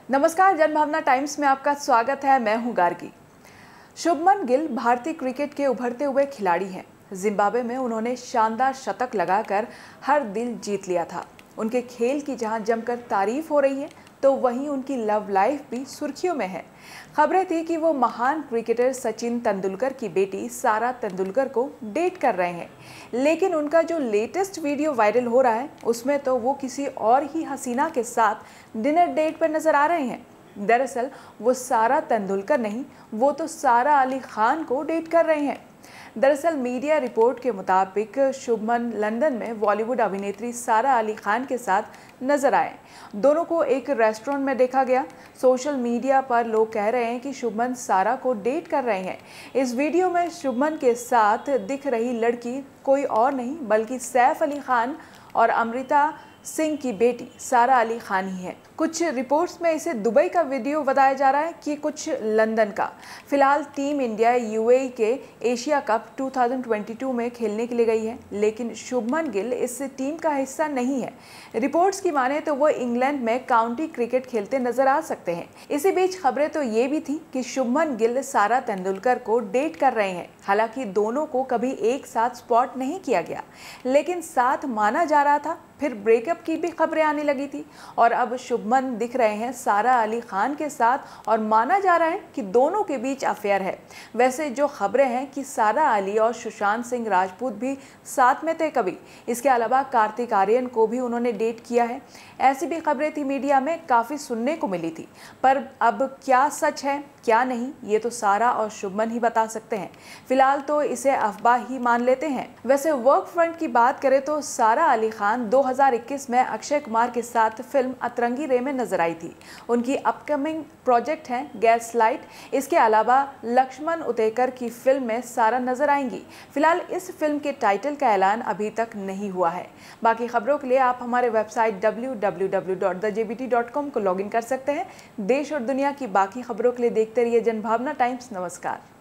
नमस्कार, जनभावना टाइम्स में आपका स्वागत है। मैं हूं गार्गी। शुभमन गिल भारतीय क्रिकेट के उभरते हुए खिलाड़ी हैं। जिम्बाब्वे में उन्होंने शानदार शतक लगाकर हर दिल जीत लिया था। उनके खेल की जहां जमकर तारीफ हो रही है, तो वहीं उनकी लव लाइफ भी सुर्खियों में है। खबरें थी कि वो महान क्रिकेटर सचिन तेंदुलकर की बेटी सारा तेंदुलकर को डेट कर रहे हैं, लेकिन उनका जो लेटेस्ट वीडियो वायरल हो रहा है उसमें तो वो किसी और ही हसीना के साथ डिनर डेट पर नजर आ रहे हैं। दरअसल वो सारा तेंदुलकर नहीं, वो तो सारा अली खान को डेट कर रहे हैं। दरअसल मीडिया रिपोर्ट के मुताबिक शुभमन लंदन में बॉलीवुड अभिनेत्री सारा अली खान के साथ नजर आए। दोनों को एक रेस्टोरेंट में देखा गया। सोशल मीडिया पर लोग कह रहे हैं कि शुभमन सारा को डेट कर रहे हैं। इस वीडियो में शुभमन के साथ दिख रही लड़की कोई और नहीं बल्कि सैफ अली खान और अमृता सिंह की बेटी सारा अली खान ही है। कुछ रिपोर्ट्स में इसे दुबई का वीडियो बताया जा रहा है कि कुछ लंदन का। फिलहाल टीम इंडिया यूएई के एशिया कप 2022 में खेलने के लिए गई है, लेकिन शुभमन गिल इस टीम का हिस्सा नहीं है। रिपोर्ट्स की माने तो वो इंग्लैंड में काउंटी क्रिकेट खेलते नजर आ सकते हैं। इसी बीच खबरें तो ये भी थी कि शुभमन गिल सारा तेंदुलकर को डेट कर रहे हैं। हालांकि दोनों को कभी एक साथ स्पॉट नहीं किया गया, लेकिन साथ माना जा रहा था। फिर ब्रेकअप की भी खबरें आने लगी थी और अब शुभमन दिख रहे हैं सारा अली खान के साथ और माना जा रहा है कि दोनों के बीच अफेयर है। वैसे जो खबरें हैं कि सारा अली और सुशांत सिंह राजपूत भी साथ में थे कभी। इसके अलावा कार्तिक आर्यन को भी उन्होंने डेट किया है। ऐसी भी खबरें थी, मीडिया में काफ़ी सुनने को मिली थी। पर अब क्या सच है क्या नहीं, ये तो सारा और शुभमन ही बता सकते हैं। फिलहाल तो इसे अफवाह ही मान लेते हैं। वैसे वर्क फ्रंट की बात करें तो सारा अली खान 2021 में अक्षय कुमार के साथ फिल्म अतरंगी रे में नजर आई थी। उनकी अपकमिंग प्रोजेक्ट है गैसलाइट। इसके अलावा लक्ष्मण उतेकर की फिल्म में सारा नजर आएंगी। फिलहाल इस फिल्म के टाइटल का ऐलान अभी तक नहीं हुआ है। बाकी खबरों के लिए आप हमारे वेबसाइट www.thejbt.com को लॉगिन कर सकते हैं। देश और दुनिया की बाकी खबरों के लिए देखते रहिए जनभावना टाइम्स। नमस्कार।